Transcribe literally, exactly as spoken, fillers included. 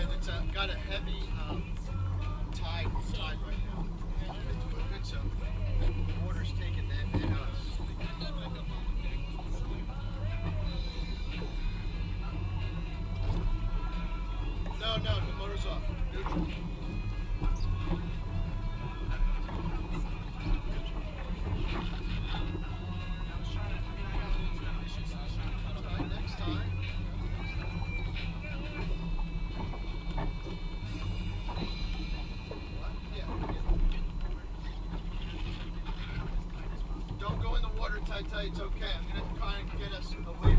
good. It's uh, got a heavy um, tide, tide right now. It's moving, so the water's taking that and us. No, no, the motor's off. Neutral. Next time. Don't go in the water tight, tight. It's okay. I'm going to try and get us away